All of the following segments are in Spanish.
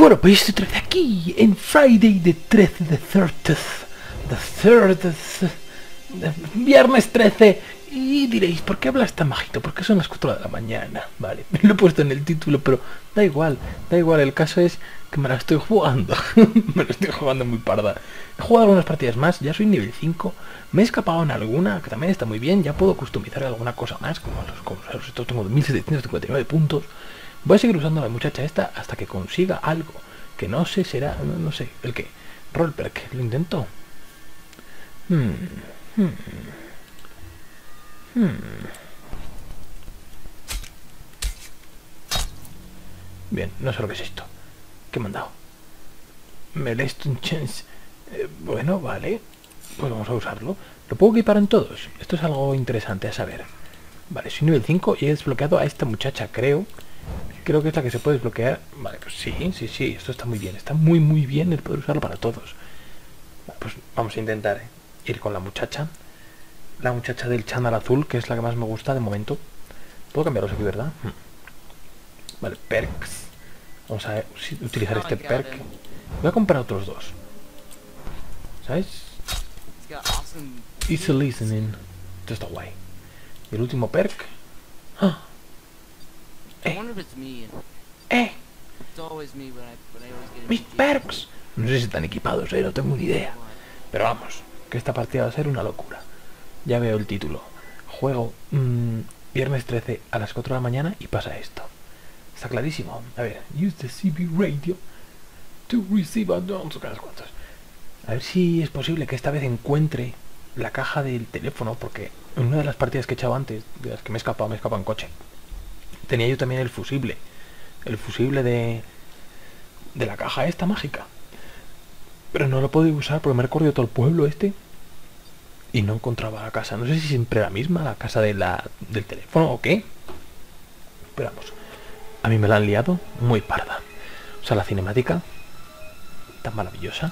Bueno, pues estoy otra vez aquí en Friday the 13th, viernes 13. Y diréis, ¿por qué hablas tan bajito? Porque son las 4 de la mañana. Vale, lo he puesto en el título, pero da igual. El caso es que me la estoy jugando. Me la estoy jugando muy parda. He jugado algunas partidas más, ya soy nivel 5. Me he escapado en alguna, que también está muy bien. Ya puedo customizar alguna cosa más, como los estos tengo 1759 puntos. Voy a seguir usando a la muchacha esta hasta que consiga algo. Que no sé, será, no sé, ¿el qué? Rollperk, lo intento. Bien, no sé lo que es esto. ¿Qué me han dado? Melestone Chance. Bueno, vale. Pues vamos a usarlo. ¿Lo puedo equipar en todos? Esto es algo interesante a saber. Vale, soy nivel 5 y he desbloqueado a esta muchacha, creo. Creo que es la que se puede desbloquear. Vale, pues sí. Esto está muy bien. Está muy bien el poder usarlo para todos. Vale, pues vamos a intentar ir con la muchacha. La muchacha del chándal azul, que es la que más me gusta de momento. Puedo cambiarlos aquí, ¿verdad? Vale, perks. Vamos a utilizar este perk. Voy a comprar otros dos. ¿Sabes? Easy listening. Esto está guay. Y el último perk. ¡Ah! ¡Mis perks! No sé si están equipados, no tengo ni idea. Pero vamos, que esta partida va a ser una locura. Ya veo el título. Juego viernes 13 a las 4 de la mañana y pasa esto. Está clarísimo. A ver, use the CB radio to receive addons. A ver si es posible que esta vez encuentre la caja del teléfono, porque en una de las partidas que he echado antes, de las que me he escapado en coche, tenía yo también el fusible. El fusible de la caja esta mágica. Pero no lo he podido usar porque me he recorrido todo el pueblo este y no encontraba la casa. No sé si siempre la misma, la casa del teléfono o qué. Pero vamos, a mí me la han liado muy parda. O sea, la cinemática tan maravillosa.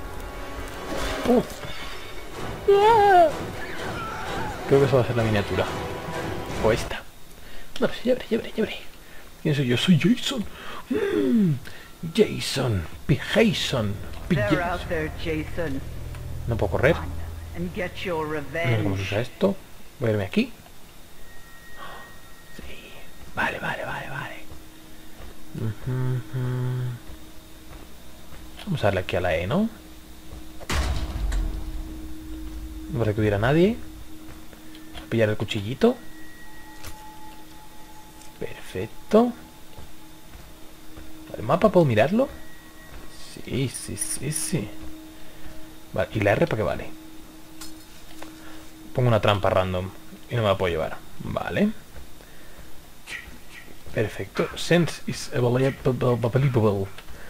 Creo que eso va a ser la miniatura. O esta. No sé, ya veré. ¿Quién soy yo? Soy Jason. Jason. No puedo correr. No sé cómo se usa esto. Voy a irme aquí. Sí. Vale. Vamos a darle aquí a la E, ¿no? No parece que hubiera nadie. Vamos a pillar el cuchillito. Perfecto. ¿El mapa puedo mirarlo? Sí. Vale, ¿y la R para qué vale? Pongo una trampa random y no me la puedo llevar. Vale. Perfecto. Sense is available.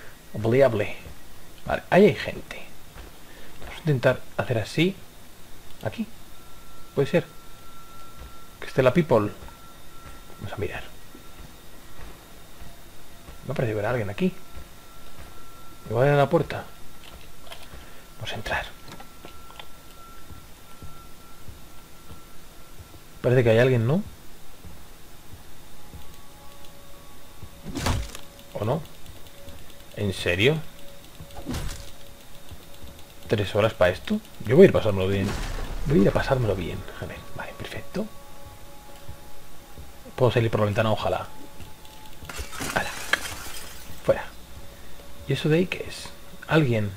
Vale, ahí hay gente. Vamos a intentar hacer así. Aquí. Puede ser. Que esté la people. Vamos a mirar. Me parece ver a alguien aquí. Igual en la puerta. Vamos a entrar. Parece que hay alguien, ¿no? ¿O no? ¿En serio? ¿3 horas para esto? Yo voy a ir a pasármelo bien. A ver, vale, perfecto. Puedo salir por la ventana, ojalá. ¡Hala! Fuera. ¿Y eso de ahí qué es? ¿Alguien?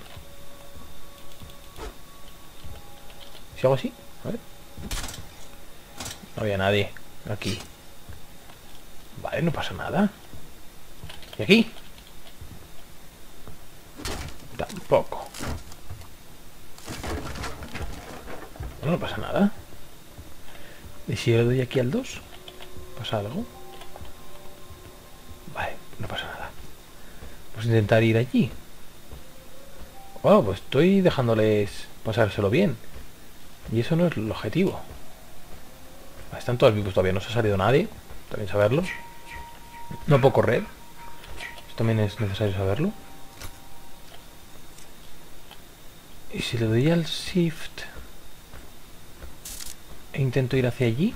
Si hago así, a ver. No había nadie aquí. Vale, no pasa nada. ¿Y aquí? Tampoco. No pasa nada. ¿Y si le doy aquí al 2? ¿Pasa algo? Vale, no pasa nada. Vamos a intentar ir allí. Wow, pues estoy dejándoles pasárselo bien. Y eso no es el objetivo. Están todos vivos todavía, no se ha salido nadie. También saberlo. No puedo correr. Esto también es necesario saberlo. Y si le doy al shift e intento ir hacia allí.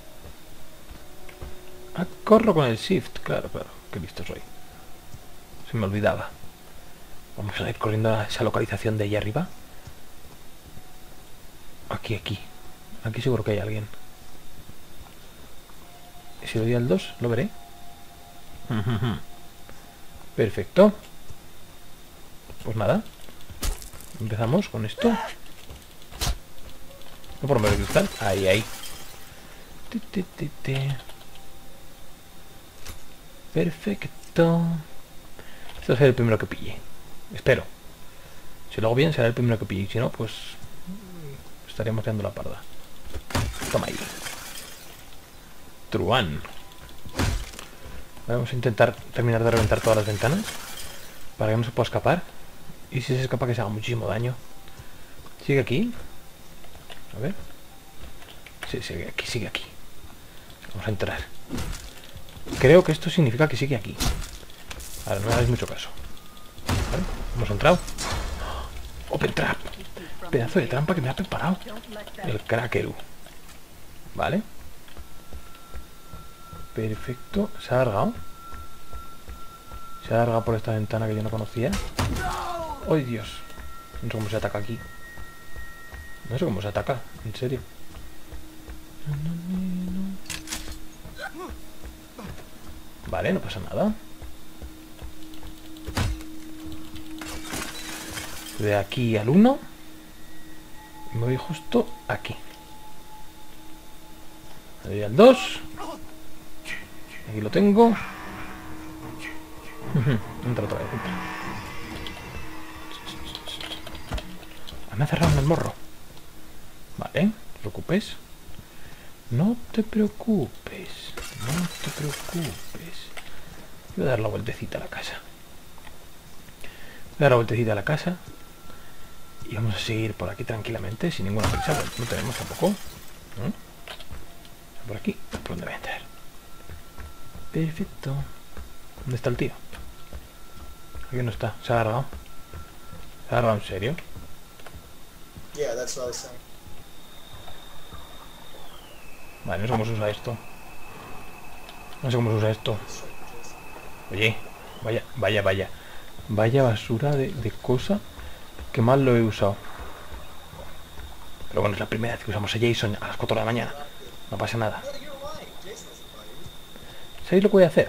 Corro con el shift, claro, qué listo soy. Se me olvidaba. Vamos a ir corriendo a esa localización de allá arriba. Aquí, aquí. Aquí seguro que hay alguien. Y si le doy al 2, lo veré. Perfecto. Pues nada. Empezamos con esto. No por medio cristal. Ahí, ahí. Perfecto. Este será el primero que pille. Espero. Si lo hago bien, será el primero que pille. Si no, pues estaríamos dando la parda. Toma ahí. Truán. Vamos a intentar terminar de reventar todas las ventanas para que no se pueda escapar. Y si se escapa, que se haga muchísimo daño. Sigue aquí. A ver. Sí, sigue aquí, sigue aquí. Vamos a entrar. Creo que esto significa que sigue aquí. Ahora, no me hagáis mucho caso. Vale, hemos entrado. Open Trap. Pedazo de trampa que me ha preparado el Cracker. Vale. Perfecto. Se ha alargado. Se ha alargado por esta ventana que yo no conocía. ¡Ay, Dios! No sé cómo se ataca aquí. No sé cómo se ataca, en serio. Vale, no pasa nada. De aquí al 1. Me voy justo aquí. Le doy al 2. Aquí lo tengo. Entra otra vez, entra. Me ha cerrado en el morro. Vale, no te preocupes. No te preocupes. No te preocupes. Voy a dar la vueltecita a la casa. Voy a dar la vueltecita a la casa. Y vamos a seguir por aquí tranquilamente, sin ninguna prisa. Bueno, no tenemos tampoco. Por aquí, por donde voy a entrar. Perfecto. ¿Dónde está el tío? Aquí no está, se ha alargado. ¿Se ha alargado en serio? Yeah, that's what I was saying. Vale, no sé cómo se usa esto. No sé cómo se usa esto. Oye, vaya. Vaya basura de cosa que mal lo he usado. Pero bueno, es la primera vez que usamos a Jason a las 4 de la mañana. No pasa nada. ¿Sabéis lo que voy a hacer?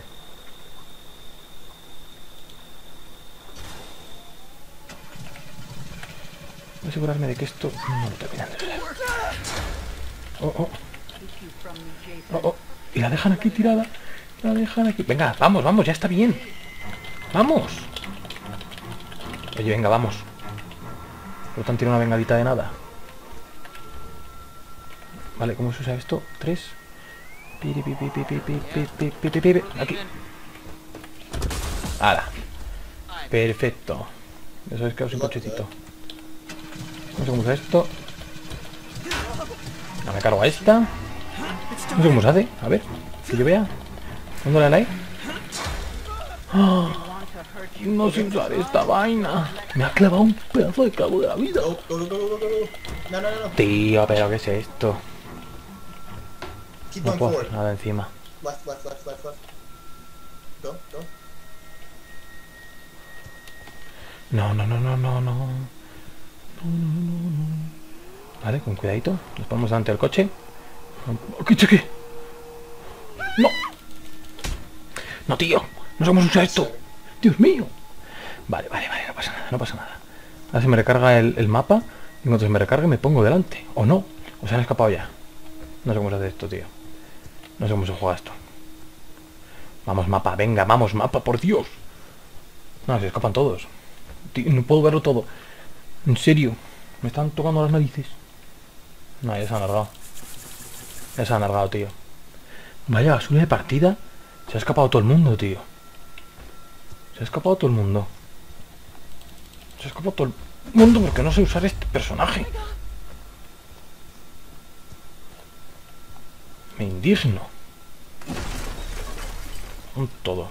Voy a asegurarme de que esto no lo terminan de ver. Oh. Y la dejan aquí tirada. La dejan aquí. Venga, vamos, ya está bien. ¡Vamos! Oye, venga, vamos. No tan tiene una bengalita de nada. Vale, ¿cómo se usa esto? 3. Aquí. ¡Hala! Perfecto. Ya sabes que os un cochecito. No sé cómo se usa esto. No, me cargo a esta. No sé cómo se hace. A ver, que yo vea. ¿Dónde la hay? ¡Oh! No sé usar esta vaina. Me ha clavado un pedazo de clavo de la vida. Go. No. Tío, pero ¿qué es esto? Keep No going puedo forward. hacer nada encima. Left. Go. No. Vale, con cuidadito. Nos ponemos delante del coche. ¡Qué cheque! ¡No! ¡No, tío! ¡No sé cómo se usa esto! ¡Dios mío! Vale, no pasa nada. Ahora se me recarga el mapa. Y cuando se me recargue me pongo delante. ¿O no? ¿O se han escapado ya? No sé cómo se hace esto, tío. No sé cómo se juega esto. Vamos, mapa, venga, vamos, mapa, por Dios. No, se escapan todos. Tío, no puedo verlo todo. En serio. Me están tocando las narices. No, ya se han alargado. Ya se han alargado, tío. Vaya basura de partida. Se ha escapado todo el mundo, tío. Se ha escapado todo el mundo. Se ha escapado todo el mundo porque no sé usar este personaje. Me indigno. Con todo.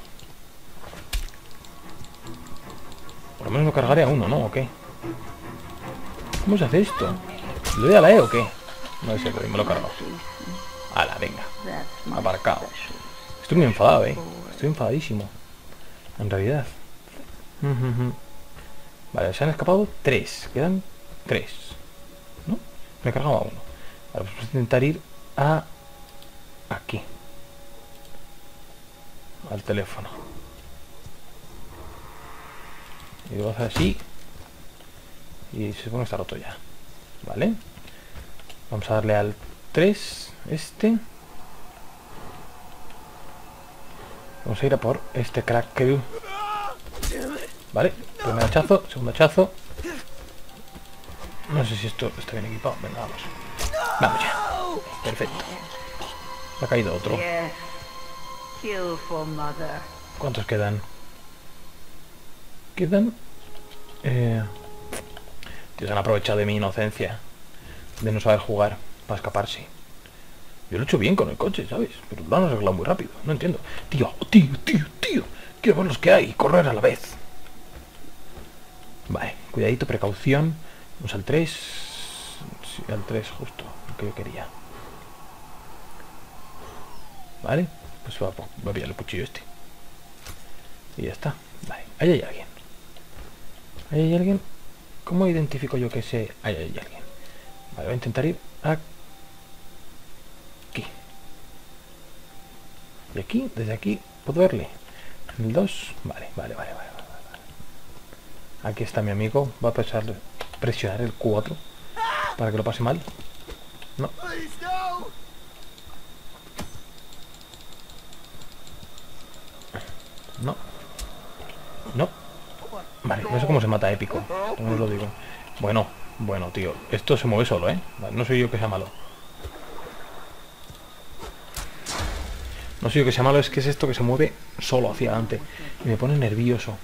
Por lo menos lo cargaré a uno, ¿no? ¿O qué? ¿Cómo se hace esto? ¿Le doy a la E o qué? No sé, pero me lo cargo. Ala, venga. Aparcado. Estoy muy enfadado, Estoy enfadadísimo. En realidad. Vale, se han escapado 3. Quedan 3. ¿No? Me he cargado a 1. Vale, pues vamos a intentar ir a... aquí. Al teléfono. Y lo voy a hacer así. Y se supone que está roto ya. Vale. Vamos a darle al 3. Este. Vamos a ir a por este crack que... Vale. Primer hachazo. Segundo hachazo. No sé si esto está bien equipado. Venga, vamos. Vamos ya. Perfecto. Ha caído otro. ¿Cuántos quedan? Quedan... Tío, se han aprovechado de mi inocencia. De no saber jugar. Para escaparse. Yo lo he hecho bien con el coche, ¿sabes? Pero lo han arreglado muy rápido. No entiendo. Tío. Quiero ver los que hay y correr a la vez. Vale, cuidadito, precaución. Vamos al 3. Sí, al 3 justo. Lo que yo quería. Vale. Pues voy a pillar el cuchillo este. Y ya está. Vale, ahí hay alguien. ¿Ahí hay alguien? ¿Cómo identifico yo que sé? Ahí hay alguien. Vale, voy a intentar ir aquí. Y aquí, desde aquí, puedo verle. En el 2. Vale. Aquí está mi amigo. Va a presionar el 4 para que lo pase mal. No. No. Vale, no sé cómo se mata épico. No os lo digo. Bueno, tío. Esto se mueve solo, ¿eh? Vale, no soy yo que sea malo. No soy yo que sea malo, es que es esto que se mueve solo hacia adelante. Y me pone nervioso.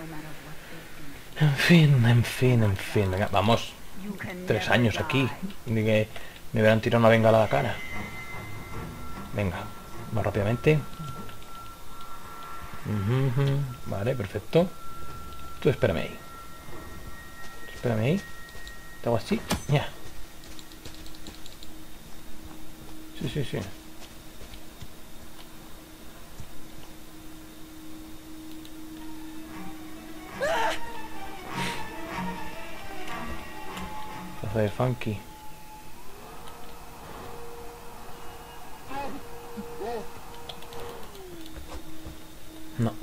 En fin. Venga, vamos. 3 años aquí. Ni que me hubieran tirado una bengala a la cara. Venga, más rápidamente. Vale, perfecto. Tú espérame ahí. Te hago así. Ya. Sí. Taza de funky. No.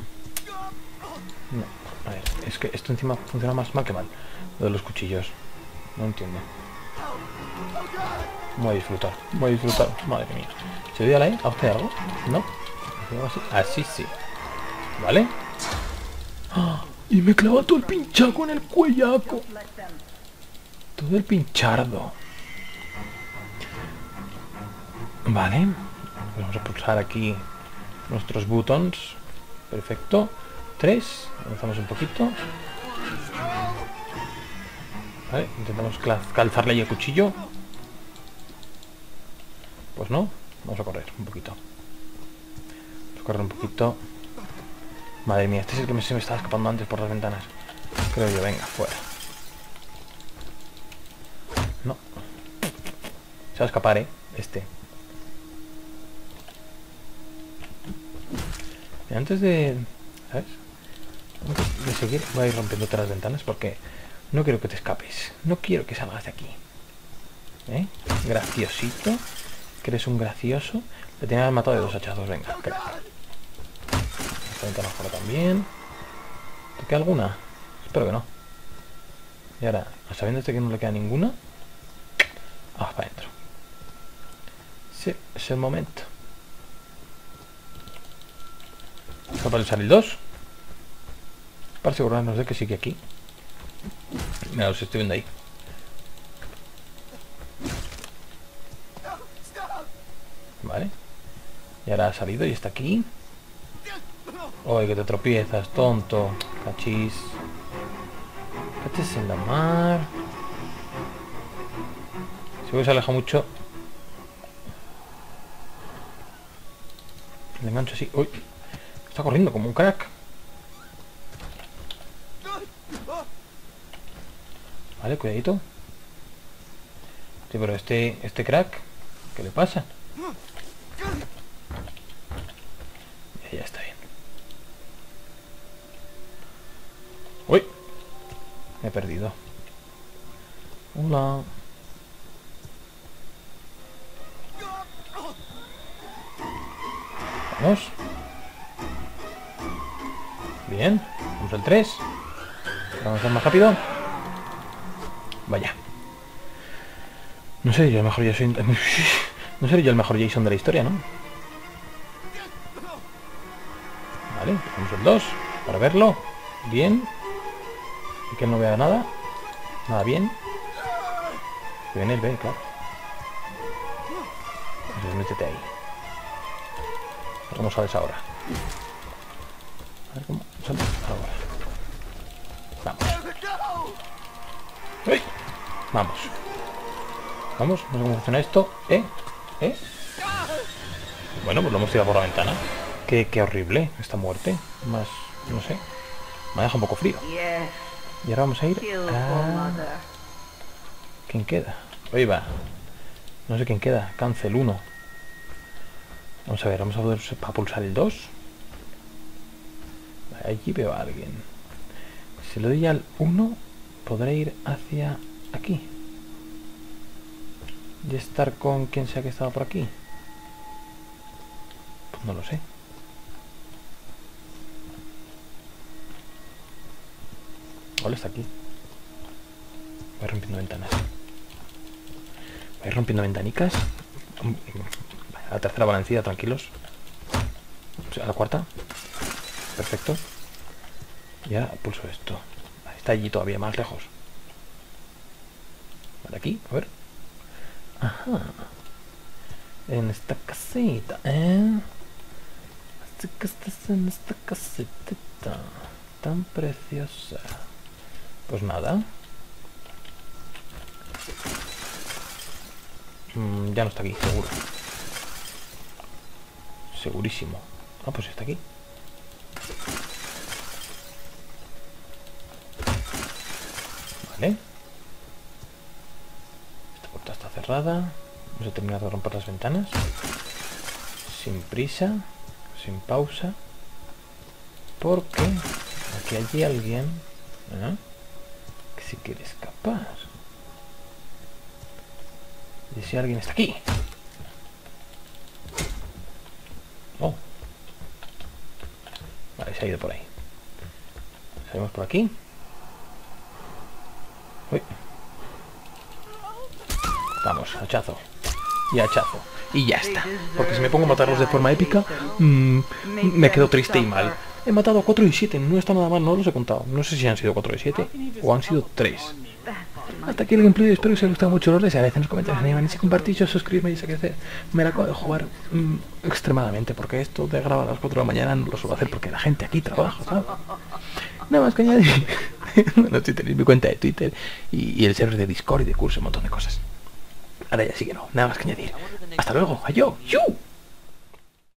A ver, es que esto encima funciona más mal que mal. Lo de los cuchillos. No entiendo. Voy a disfrutar. Madre mía. ¿Se dio a la E? ¿A usted algo? No. Así sí. ¿Vale? ¡Ah! Y me clava todo el pinchaco en el cuellaco. Todo el pinchardo. Vale. Vamos a pulsar aquí nuestros buttons. Perfecto. 3. Avanzamos un poquito. Vale. Intentamos calzarle ahí el cuchillo. Pues no. Vamos a correr un poquito. Madre mía, este es el que se me estaba escapando antes por las ventanas. Creo yo, venga, fuera. No. Se va a escapar, este. Y antes de... ¿sabes? Antes de seguir voy a ir rompiéndote las ventanas porque no quiero que te escapes. No quiero que salgas de aquí. Graciosito. Que eres un gracioso. Le tenía que haber matado de 2 hachazos, venga, crack. Esta ventana fuera también. ¿Te queda alguna? Espero que no. Y ahora, sabiendo que no le queda ninguna. Para adentro. Sí, es el momento. Para usar el 2. Para asegurarnos de que sigue aquí. Mira, los estoy viendo ahí. Vale. Y ahora ha salido y está aquí. Oye, que te tropiezas, tonto. Cachis. Cachis en la mar. Si se aleja mucho. Le engancho así. Uy. Está corriendo como un crack. Vale, cuidadito. Sí, pero este crack, ¿qué le pasa? Ya está bien. Uy. Me he perdido. Hola. Vamos. Bien. Vamos al 3. Vamos a ir más rápido. Vaya. No seré yo el mejor Jason. No seré yo el mejor Jason de la historia, ¿no? Vale, vamos al 2. Para verlo. Bien. Y que él no vea nada. Nada bien. Que viene el B, claro. Entonces métete ahí. ¿Cómo sales ahora? A ver cómo sales ahora. Vamos. ¡Uy! Vamos. Vamos, no sé cómo funciona esto. ¿Eh? Bueno, pues lo hemos tirado por la ventana. Qué horrible esta muerte. Más, no sé. Me deja un poco frío. Y ahora vamos a ir a... ¿Quién queda? Oye, va. No sé quién queda. Cancel 1. Vamos a ver, vamos a poder pulsar el 2. Allí veo a alguien. Si le doy al 1, podré ir hacia aquí. Y estar con quien sea que estaba por aquí. Pues no lo sé. Hola, está aquí. Voy rompiendo ventanas. Voy rompiendo ventanicas. A la tercera balancilla, tranquilos. A la cuarta. Perfecto. Y ahora pulso esto. Está allí todavía más lejos. Vale, aquí, a ver. Ajá. En esta casita, ¿eh? Así que estás en esta casita tan preciosa. Pues nada. Ya no está aquí, seguro. Segurísimo. Ah, pues está aquí. Vale. Esta puerta está cerrada. Vamos a terminar de romper las ventanas. Sin prisa. Sin pausa. Porque aquí hay alguien, ¿eh?, que si quiere escapar. Y si alguien está aquí. Oh. Vale, se ha ido por ahí. Salimos por aquí. Uy. Vamos, hachazo. Y hachazo. Y ya está. Porque si me pongo a matarlos de forma épica, me quedo triste y mal. He matado a 4 y 7. No está nada mal, no los he contado. No sé si han sido 4 y 7 o han sido 3. Hasta aquí el gameplay. Espero que os haya gustado mucho. Los desearéis en los comentarios. Animaros y compartir, suscribirme y sé qué hacer. Me la acabo de jugar extremadamente. Porque esto de grabar a las 4 de la mañana no lo suelo hacer porque la gente aquí trabaja, ¿sabes? Nada más que añadir. Bueno, si tenéis mi cuenta de Twitter y el server de Discord y de curso, un montón de cosas. Ahora ya sí que no, nada más que añadir. Hasta luego, adiós.